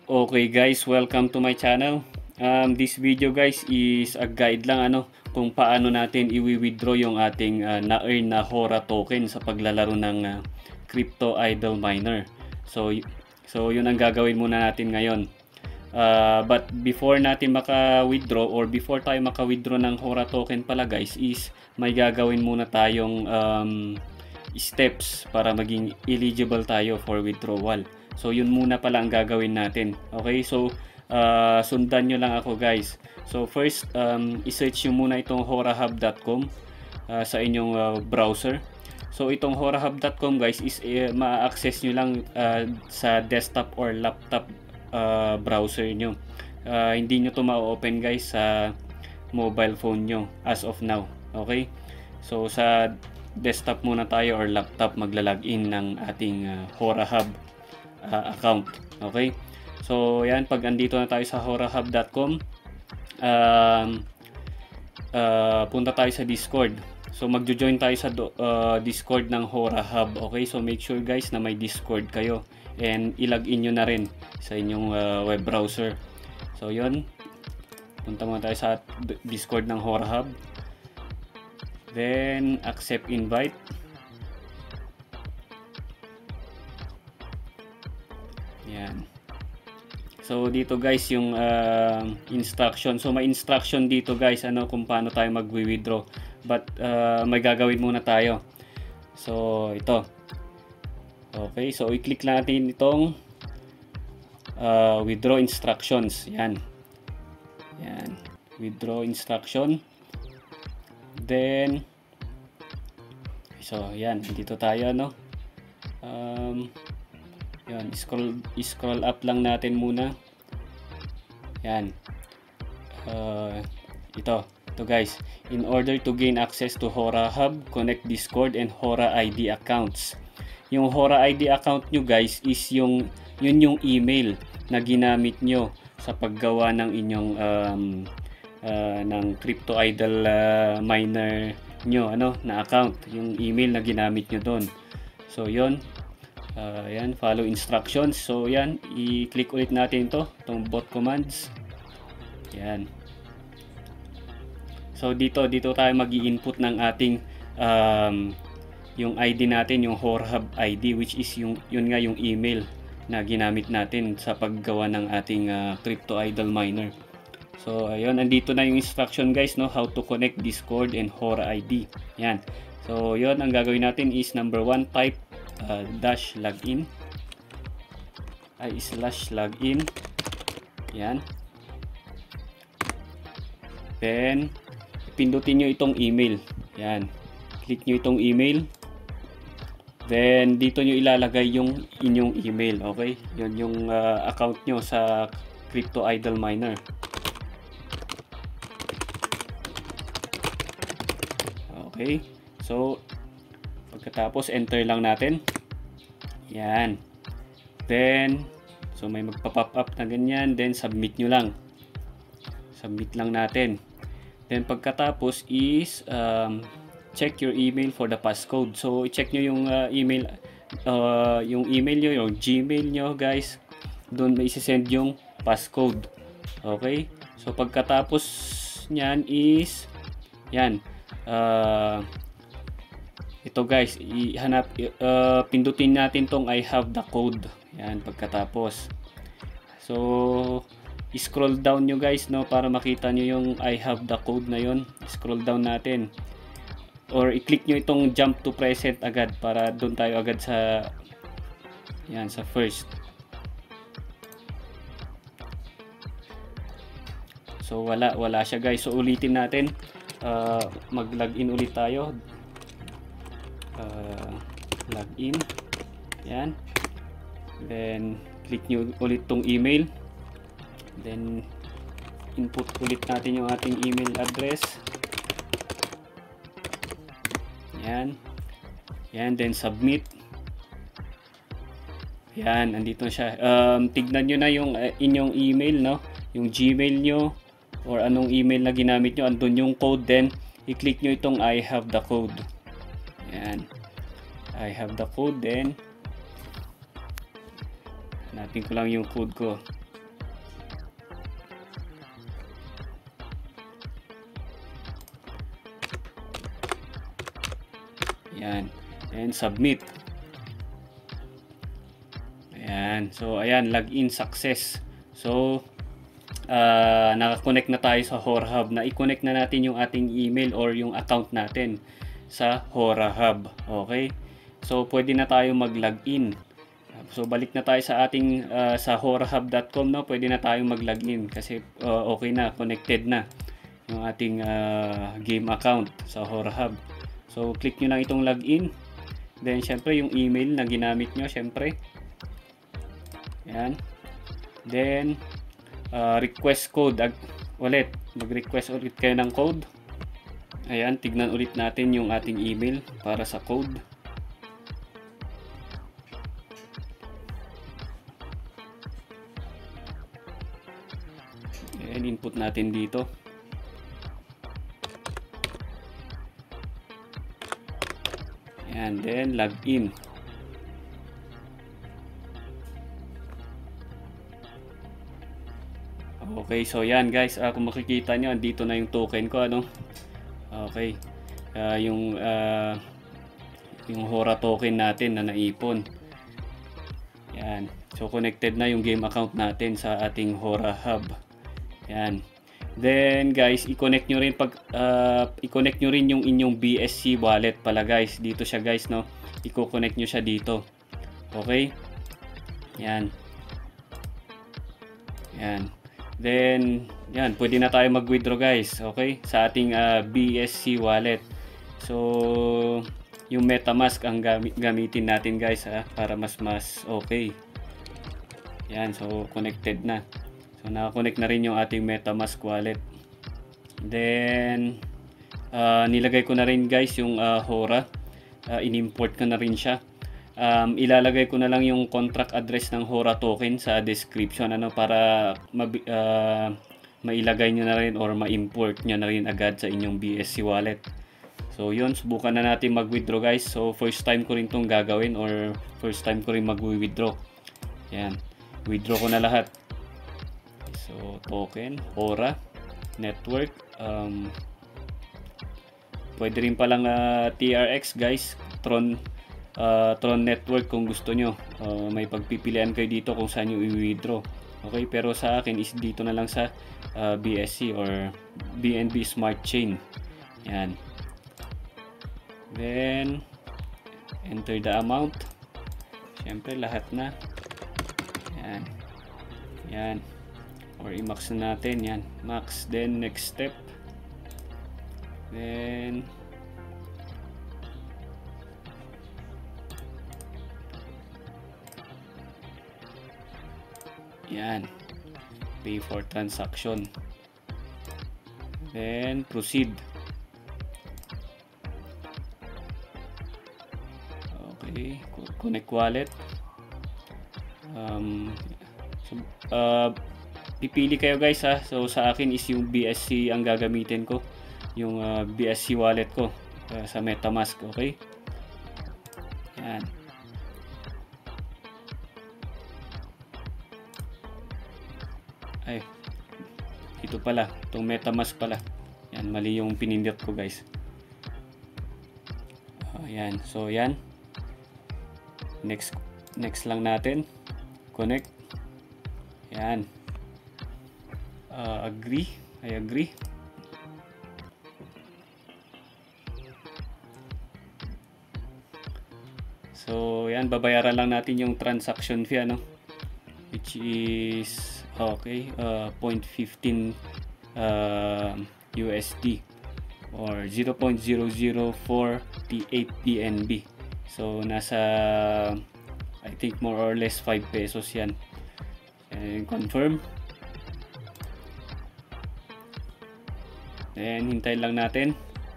Okay guys, welcome to my channel. This video guys is a guide lang kung paano natin i-withdraw yung ating na-earn na HORA token sa paglalaro ng Crypto Idol Miner. So yun ang gagawin muna natin ngayon. But before natin maka-withdraw or before tayo maka-withdraw ng HORA token pala guys is may gagawin muna tayong steps para maging eligible tayo for withdrawal. So yun muna pala ang gagawin natin. Okay, so sundan nyo lang ako guys. So first, i-search nyo muna itong horahub.com sa inyong browser. So itong horahub.com guys is ma-access nyo lang sa desktop or laptop browser nyo. Hindi nyo to ma-open guys sa mobile phone nyo as of now. Okay, so sa desktop muna tayo or laptop magla-login ng ating horahub account. Okay, so yan, pag andito na tayo sa horahub.com, punta tayo sa Discord. So magjo-join tayo sa Discord ng HORAHUB. Okay, so make sure guys na may Discord kayo and ilagin nyo na rin sa inyong web browser. So yun, punta muna tayo sa Discord ng HORAHUB, then accept invite. Yan. So dito guys yung instruction. So may instruction dito guys kung paano tayo mag-withdraw. But may gagawin muna tayo. So ito. Okay, so i-click natin itong withdraw instructions. Yan. Yan. Withdraw instruction. Then so yan, dito tayo yan, scroll up lang natin muna. Yan. Ito guys. In order to gain access to HORAHUB, connect Discord and HORA ID accounts. Yung HORA ID account nyo guys is yun yung email na ginamit nyo sa paggawa ng inyong ng Crypto Idol Miner nyo na account. Yung email na ginamit nyo doon. So yun. Yan, follow instructions. So yan, i-click ulit natin itong bot commands. Yan. So dito tayo magi-input ng ating yung ID natin, yung HORAHUB ID, which is yun nga yung email na ginamit natin sa paggawa ng ating Crypto Idol Miner. So ayun, andito na yung instruction guys, how to connect Discord and HORA ID. Yan. So yun, ang gagawin natin is number 1, type /login /login. Yan. Then pindutin nyo itong email. Yan. Click nyo itong email. Then dito nyo ilalagay yung inyong email. Okay, yun yung account nyo sa Crypto Idol Miner. Okay, so pagkatapos enter lang natin. Yan. Then so may magpa-pop up na ganyan, then submit nyo lang. Submit lang natin. Then pagkatapos is check your email for the passcode. So i-check nyo yung email nyo, yung Gmail nyo guys. Doon may isi-send yung passcode. Okay, so pagkatapos nyan is yan, ito guys, pindutin natin tong I have the code. Yan, pagkatapos. So scroll down nyo guys para makita nyo yung I have the code na yon. Scroll down natin. Or i-click nyo itong jump to present agad para doon tayo agad sa yan, sa first. So wala siya guys. So ulitin natin. Mag-login ulit tayo. Login. Yan. Then click nyo ulit tong email. Then input ulit natin yung ating email address. Yan. Yan, then submit. Yan, andito na siya. Tignan nyo na yung inyong email, yung Gmail nyo or anong email na ginamit nyo, andun yung code. Then i-click nyo itong I have the code. Yan, I have the code. Then hanapin ko lang yung code ko. Ayan. And submit. Ayan. So, ayan. Login success. So, naka-connect na tayo sa Hora Hub. Na i-connect na natin yung ating email or yung account natin sa Hora Hub. Okay? So, pwede na tayo mag-login. So, balik na tayo sa ating sa horahub.com, no? Pwede na tayo mag-login kasi okay na, connected na yung ating game account sa Hora Hub. So, click nyo lang itong login. Then, syempre, yung email na ginamit nyo, syempre. Yan. Then, request code ulit. Mag-request ulit kayo ng code. Ayan, tignan ulit natin yung ating email para sa code. Ayan, input natin dito. And then log in. Okay, so yan guys, kung makikita nyo, andito na yung token ko, ano. Okay, yung Hora token natin na naipon. Yan, so connected na yung game account natin sa ating Hora Hub. Yan. Then guys, i-connect nyo rin yung inyong BSC wallet pala guys. Dito siya guys, no. I-connect nyo siya dito. Okay? Yan. Yan. Then, yan, pwede na tayo mag-withdraw guys. Okay? Sa ating BSC wallet. So, yung MetaMask ang gamitin natin guys, para mas okay. Yan, so connected na. So, nakakonect na rin yung ating MetaMask wallet. Then, nilagay ko na rin guys yung Hora. In-import ko na rin siya. Ilalagay ko na lang yung contract address ng Hora token sa description, ano, para mailagay nyo na rin or ma-import nyo na rin agad sa inyong BSC wallet. So, yun. Subukan na natin mag-withdraw guys. So, first time ko rin itong gagawin or first time ko rin mag-withdraw. Yan. Withdraw ko na lahat. So, token, Hora, network, pwede rin palang TRX guys, Tron network kung gusto nyo. May pagpipilian kayo dito kung saan nyo i-withdraw. Okay, pero sa akin is dito na lang sa BSC or BNB Smart Chain. Yan. Then, enter the amount. Siyempre, lahat na. Yan. Yan. Or i-max na natin. Yan. Max. Then, next step. Then, yan. Pay for transaction. Then, proceed. Okay. Connect wallet. Pipili kayo guys, ha. So sa akin is yung BSC ang gagamitin ko, yung BSC wallet ko sa MetaMask. Okay, yan. Ay, ito pala, itong MetaMask pala. Yan, mali yung pinindot ko guys. Yan, so yan, next lang natin, connect. Yan. Agree. I agree. So, yan, babayaran lang natin yung transaction fee, ano, which is okay, 0.15 USD or 0.00438 PNB. So, nasa I think more or less 5 pesos yan. And confirm. And hintay lang natin.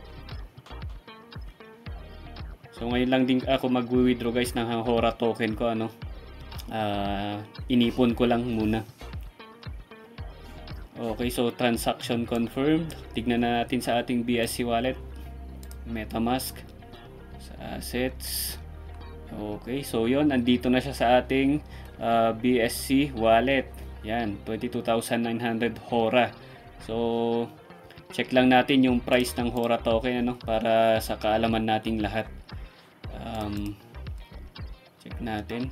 So ngayon lang din ako mag-withdraw guys ng Hora token ko, ano. Inipon ko lang muna. Okay, so transaction confirmed. Tignan na natin sa ating BSC wallet. MetaMask. Sa assets. Okay, so yon, andito na siya sa ating BSC wallet. Yan, 22,900 Hora. So check lang natin yung price ng Hora token, ano, para sa kaalaman nating lahat. Check natin.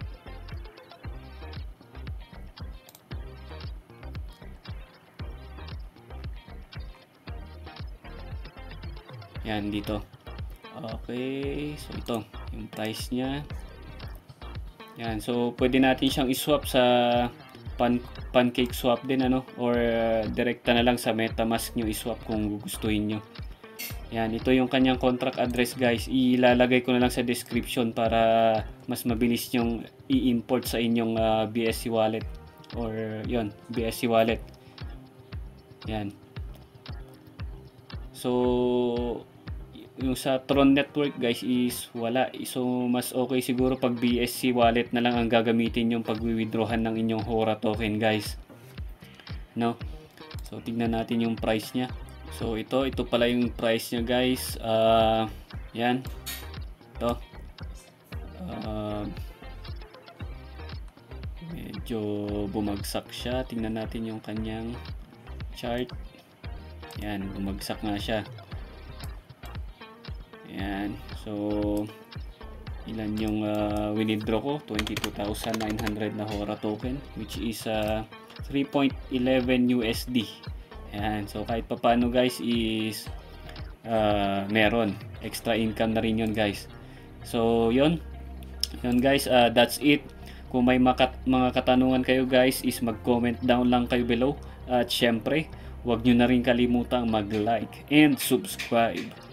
Yan dito. Okay, so ito yung price niya. Yan, so pwede natin siyang i-swap sa pancake swap din ano, or direkta na lang sa MetaMask nyo i-swap kung gustuhin nyo. Yan, ito yung kanyang contract address guys. Ilalagay ko na lang sa description para mas mabilis nyong i-import sa inyong BSC wallet or yon, BSC wallet. Yan. So yung sa Tron Network guys is wala. So mas okay siguro pag BSC wallet na lang ang gagamitin yung pag-withdrawhan ng inyong Hora token guys. No? So tignan natin yung price niya. So ito pala yung price niya guys. Yan. Ito. Medyo bumagsak siya. Tingnan natin yung kanyang chart. Yan, bumagsak nga siya. Yan. So ilan yung winidraw ko? 22,900 na Hora token, which is 3.11 USD. Yan. So kahit papano guys is meron extra income na rin yun guys. So yun guys, that's it. Kung may mga katanungan kayo guys is mag-comment down lang kayo below. At syempre, huwag nyo na rin kalimutang mag-like and subscribe.